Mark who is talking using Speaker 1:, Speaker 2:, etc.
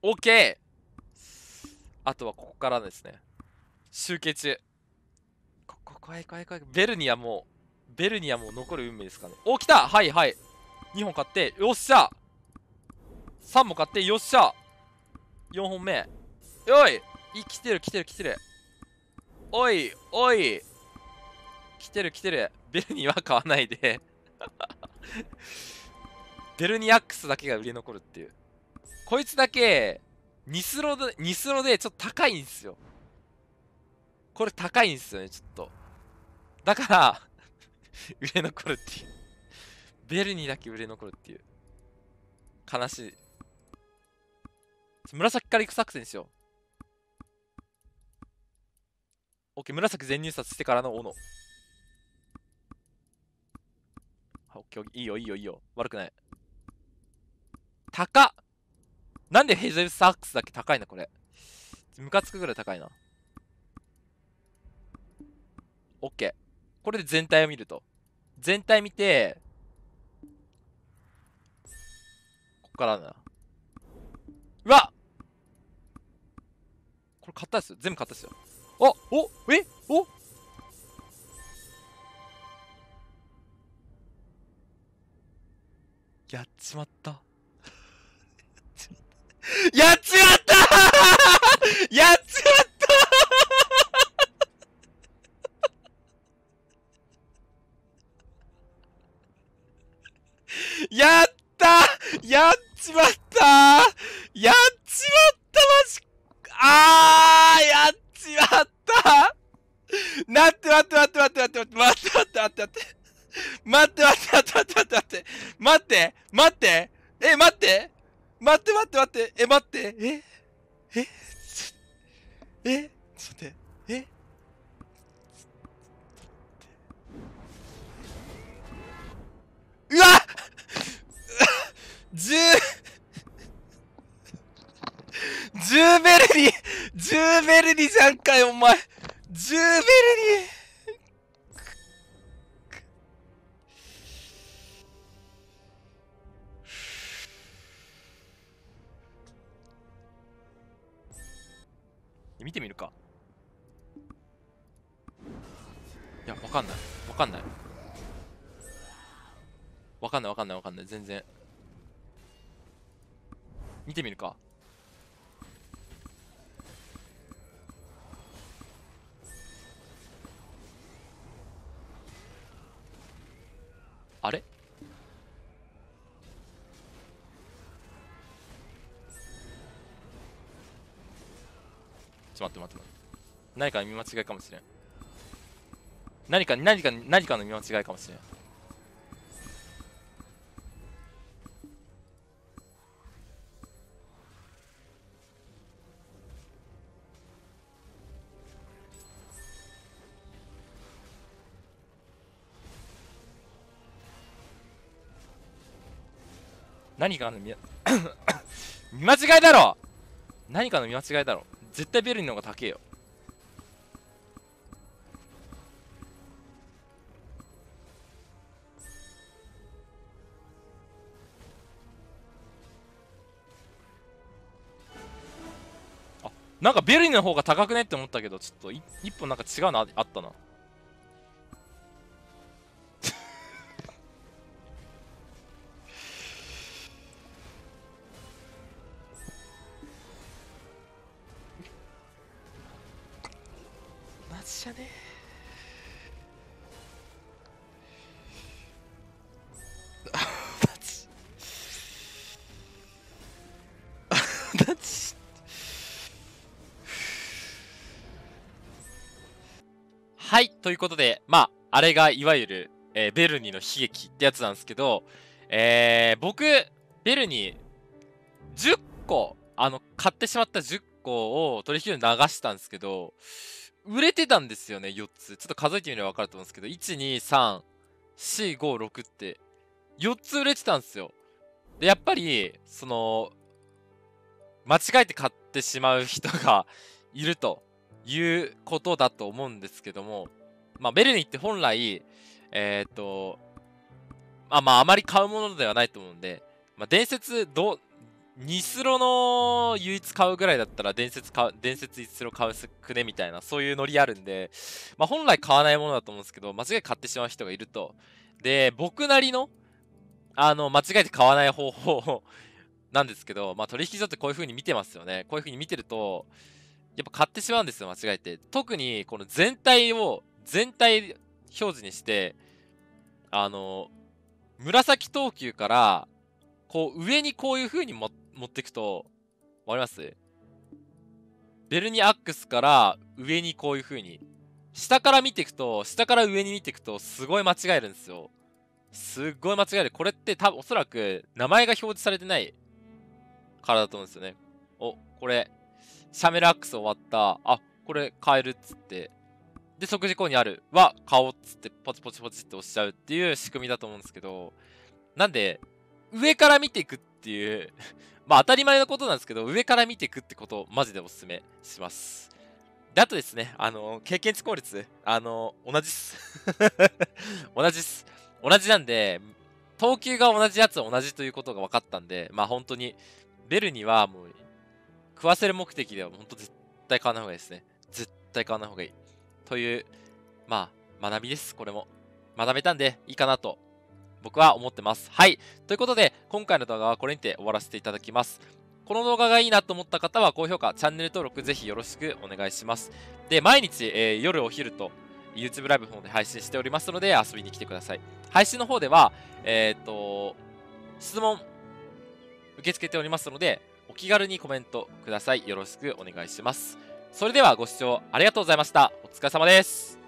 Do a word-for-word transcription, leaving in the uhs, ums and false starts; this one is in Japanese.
Speaker 1: オッケー。あとはここからですね。集計中。ここ、怖い怖い怖い。ベルニアもう、ベルニアもう残る運命ですかね。お、来た。はいはい。にほん買って、よっしゃ。さんも買って、よっしゃ。よんほんめ。おい。い、来てる来てる来てる。おい、おい。来てる来てる。ベルニは買わないで。ベルニアックスだけが売れ残るっていう。こいつだけ、ニスロで、ニスロでちょっと高いんですよ。これ高いんですよね、ちょっと。だから、売れ残るっていう。ベルニだけ売れ残るっていう。悲しい。紫から行く作戦にしよう。オッケー、紫全入札してからの斧。オッケー、いいよいいよいいよ。悪くない。高っ。なんでヘゼルサックスだけ高いな、これ。ムカつくぐらい高いな。オッケー。これで全体を見ると。全体見て、ここからだな。うわっ、これ買ったですよ。全部買ったですよ。あ、お、え、お、やっちまった。やっちまったやっちまったやったやっちまったやっちまったマジあーやっちまったなって待って待って待って待って待って待って待って待って待って待って待って待って待って待って待ってえ待って待って待って待ってえ待ってえええちょっと待ってえうわっじゅうじゅうベルにじゅうベルにじゃんかよお前じゅうベルに見てみるか。いや、わかんない。わかんない。わかんないわかんないわかんない。全然。見てみるか。あれちょっと待って待って待って。何かの見間違いかもしれん。何か、何か、何かの見間違いかもしれん。何かの見、見間違いだろ何かの見間違いだろ絶対ベルニの方が高えよ。あ、なんかベルニの方が高くねって思ったけど、ちょっとい一本なんか違うのああったな。マジじゃねえ。マジ。マジ。はい、ということで、まあ、あれがいわゆる、えーベルニの悲劇ってやつなんですけど、えー、僕、ベルニじゅっこ、あの、買ってしまったじゅっこを取引所に流したんですけど、売れてたんですよね、よっつ。ちょっと数えてみれば分かると思うんですけど、いち、に、さん、よん、ご、ろくって、よっつ売れてたんですよ。で、やっぱり、その、間違えて買ってしまう人がいるということだと思うんですけども、まあ、ベルニって本来、えっと、まあまあ、あまり買うものではないと思うんで、まあ、伝説、どう、 にスロの唯一買うぐらいだったら伝説買う、伝説いちスロ買うくねみたいな、そういうノリあるんで、まあ本来買わないものだと思うんですけど、間違えて買ってしまう人がいると。で、僕なりの、あの、間違えて買わない方法なんですけど、まあ取引所ってこういう風に見てますよね。こういう風に見てると、やっぱ買ってしまうんですよ、間違えて。特に、この全体を、全体表示にして、あの、紫等級から、こう、上にこういう風にも持っていくと、わかります？ベルニアックスから上にこういう風に。下から見ていくと、下から上に見ていくと、すごい間違えるんですよ。すっごい間違える。これって多分おそらく名前が表示されてないからだと思うんですよね。お、これ、シャメルアックス終わった。あ、これ買えるっつって。で、即時購入あるは買おうっつってポチポチポチって押しちゃうっていう仕組みだと思うんですけど、なんで、上から見ていくっていうまあ当たり前のことなんですけど、上から見ていくってことをマジでお勧めします。で、あとですね、あの、経験値効率、あの、同じっす。同じっす。同じなんで、等級が同じやつは同じということが分かったんで、まあ本当に、ベルにはもう、食わせる目的では本当絶対買わない方がいいですね。絶対買わない方がいい。という、まあ、学びです。これも。学べたんでいいかなと、僕は思ってます。はい。ということで、今回の動画はこれにて終わらせていただきます。この動画がいいなと思った方は高評価、チャンネル登録ぜひよろしくお願いします。で、毎日、えー夜お昼と YouTube ライブの方で配信しておりますので遊びに来てください。配信の方では、えっと、質問受け付けておりますので、お気軽にコメントください。よろしくお願いします。それではご視聴ありがとうございました。お疲れ様です。